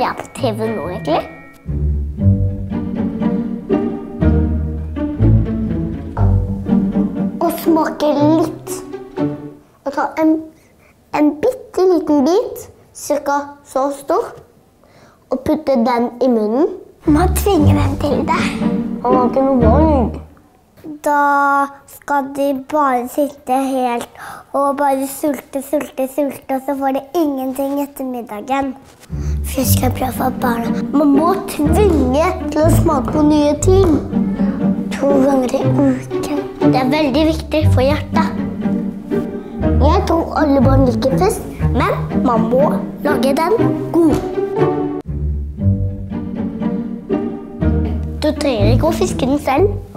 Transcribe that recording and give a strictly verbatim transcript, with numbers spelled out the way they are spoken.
jeg på T V nå, egentlig? Og smake litt. Og ta en, en bitte liten bit, cirka så stor, og putte den i munnen. Man tvinger dem til det. Han har ikke noe valg. Da skal de bare sitte helt og bare sulte, sulte, sulte, og så får de ingenting etter middagen. Først skal jeg prøve for barna. Man må tvinge til å smake på nye ting. To ganger i uken. Det er veldig viktig for hjertet. Jeg tror alle barn liker fisk, men man må lage den god. Du trenger ikke å fiske den selv.